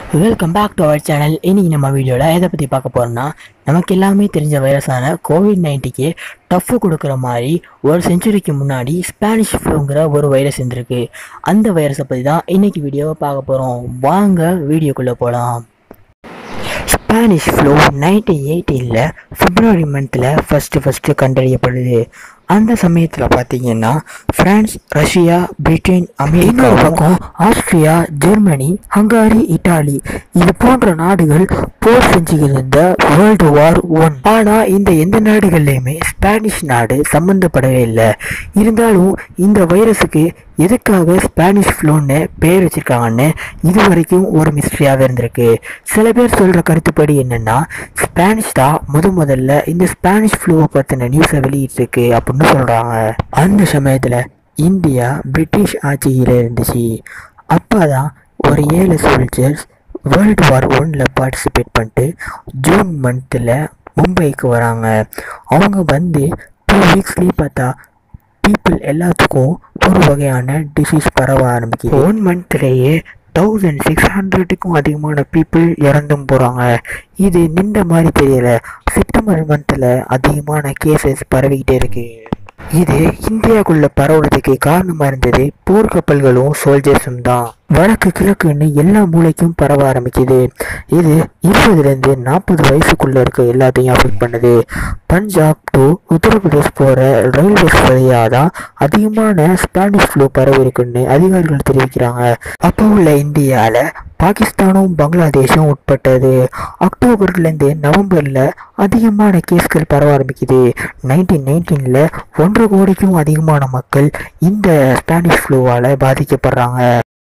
Welcome back to our channel. இன்னைக்கு நம்ம வீடியோவில் எதை பற்றி பார்க்க போகிறோம்னா, நமக்கு எல்லாமே தெரிஞ்ச வைரஸான கோவிட்-19க்கு டஃப்பு கொடுக்குற மாதிரி ஒரு செஞ்சுரிக்கு முன்னாடி ஸ்பானிஷ் ஃப்ளூங்கிற ஒரு வைரஸ் இருந்திருக்கு. அந்த வைரஸை பற்றி தான் இன்னைக்கு வீடியோவை பார்க்க போகிறோம். வாங்க வீடியோக்குள்ளே போகலாம். ஸ்பானிஷ் ஃப்ளூ 1918 பிப்ரவரி மந்தில் ஃபஸ்ட்டு கண்டறியப்படுது. அந்த சமயத்தில் பார்த்தீங்கன்னா பிரான்ஸ், ரஷ்யா, பிரிட்டன், அமெரிக்கா பக்கம் ஆஸ்திரியா, ஜெர்மனி, ஹங்காரி, இட்டாலி இது போன்ற நாடுகள் போர் செஞ்சுக்கிருந்த வேர்ல்டு வார் 1. ஆனால் இந்த எந்த நாடுகள்லையுமே ஸ்பானிஷ் நாடு சம்மந்தப்படவே இல்லை. இருந்தாலும் இந்த வைரஸுக்கு எதுக்காக ஸ்பானிஷ் ஃப்ளூன்னு பேர் வச்சிருக்காங்கன்னு இது வரைக்கும் ஒரு மிஸ்ட்ரியாகவே இருந்திருக்கு. சில பேர் சொல்கிற கருத்துப்படி என்னென்னா, ஸ்பானிஷ் தான் முதல்ல இந்த ஸ்பானிஷ் ஃப்ளூவை பற்றின நியூஸை வெளியிட்டிருக்கு அப்படின்னு சொல்கிறாங்க. அந்த சமயத்தில் இந்தியா பிரிட்டிஷ் ஆட்சியில் இருந்துச்சு. அப்போ தான் ஒரு 7 சோல்ஜர்ஸ் வேர்ல்டு வார் 1 பார்ட்டிசிபேட் பண்ணிட்டு ஜூன் மந்தில் மும்பைக்கு வராங்க. அவங்க வந்து 2 வீக்ஸ்லேயே பார்த்தா பீப்புள் எல்லாத்துக்கும் ஒரு வகையான டிசீஸ் பரவ ஆரம்பிக்குது. 1 மந்த்லேயே 1600க்கும் அதிகமான பீப்புள் இறந்தும் போகிறாங்க. இது நின்ற மாதிரி தெரியல. செப்டம்பர் மந்தில் அதிகமான கேசஸ் பரவிக்கிட்டே இருக்கு. இது இந்தியாவுக்குள்ள பரவுறதுக்கு காரணமாக இருந்தது போர்க்கப்பல்களும் சோல்ஜர்ஸும் தான். வடக்கு கிழக்குன்னு எல்லா மூளைக்கும் பரவ ஆரம்பிக்குது. இது 20லேருந்து 40 வயசுக்குள்ளே இருக்க எல்லாத்தையும் அஃபெக்ட் பண்ணுது. பஞ்சாப் டு உத்தரப்பிரதேஷ் போகிற ரயில்வேஸ் வழியாக தான் அதிகமான ஸ்பானிஷ் ஃப்ளூ பரவி இருக்குன்னு அதிகாரிகள் தெரிவிக்கிறாங்க. அப்போ உள்ள இந்தியாவில் பாகிஸ்தானும் பங்களாதேஷும் உட்பட்டது. அக்டோபர்லேருந்து நவம்பரில் அதிகமான கேஸ்கள் பரவ ஆரம்பிக்குது. 1919 1 கோடிக்கும் அதிகமான மக்கள் இந்த ஸ்பானிஷ் ஃப்ளூவால் பாதிக்கப்படுறாங்க.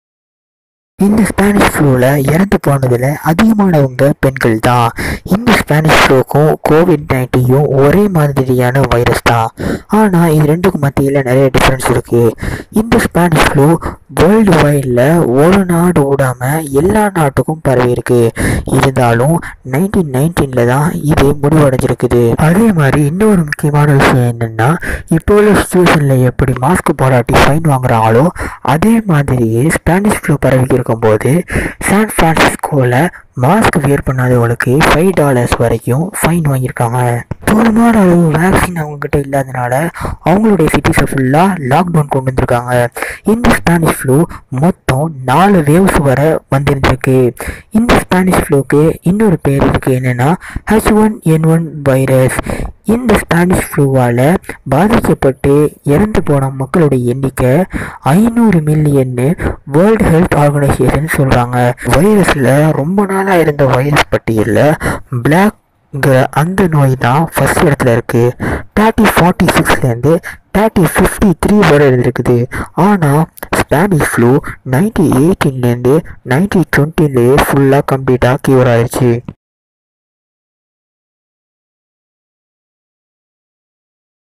இந்த ஸ்பானிஷ் ஃப்ளூவில் இறந்து போனதில் அதிகமானவங்க பெண்கள் தான். இந்த ஸ்பானிஷ் ஃப்ளூக்கும் கோவிட்-19யும் ஒரே மாதிரியான வைரஸ் தான். ஆனால் இது ரெண்டுக்கும் மத்தியில் நிறைய டிஃப்ரென்ஸ் இருக்குது. இந்த ஸ்பானிஷ் ஃப்ளூ வேர்ல்டு வைடில் ஒரு நாடு விடாமல் எல்லா நாட்டுக்கும் பரவி இருக்கு. இருந்தாலும் 1919 தான் இது முடிவடைஞ்சிருக்குது. அதே மாதிரி இன்னொரு முக்கியமான விஷயம் என்னென்னா, இப்போ உள்ள சுச்சுவேஷனில் எப்படி மாஸ்க் போடாட்டி ஃபைன் வாங்குறாங்களோ அதே மாதிரியே ஸ்பானிஷ் ஃப்ளூ பரவி போது சான் பிரான்சிஸ்கோவில் மாஸ்க் வியர் பண்ணாதவங்களுக்கு $5 வரைக்கும் ஃபைன் வாங்கியிருக்காங்க. போதுமான அளவு வேக்சின் அவங்கக்கிட்ட இல்லாதனால அவங்களுடைய சிட்டிஸை ஃபுல்லாக லாக்டவுன் கொண்டு வந்திருக்காங்க. இந்த ஸ்பானிஷ் ஃப்ளூ மொத்தம் 4 வேவ்ஸ் வர வந்திருந்திருக்கு. இந்த ஸ்பானிஷ் ஃப்ளூக்கு இன்னொரு பேர் இருக்குது, என்னென்னா H1N1 வைரஸ். இந்த ஸ்பானிஷ் ஃப்ளூவால் பாதிக்கப்பட்டு இறந்து போன மக்களுடைய எண்ணிக்கை 500 மில்லியன்னு வேர்ல்டு ஹெல்த் ஆர்கனைசேஷன் சொல்கிறாங்க. வைரஸில் ரொம்ப நாளாக இருந்த வைரஸ் பட்டியலில் பிளாக்ங்கிற அந்த நோய் தான் ஃபர்ஸ்ட் இடத்துல இருக்குது. 3046லேருந்து 3053 வரை இருந்திருக்குது. ஆனால் ஸ்பானிஷ் ஃப்ளூ 1918லேருந்து 1920லேயே ஃபுல்லாக கம்ப்ளீட்டாக க்யூர் ஆயிடுச்சு.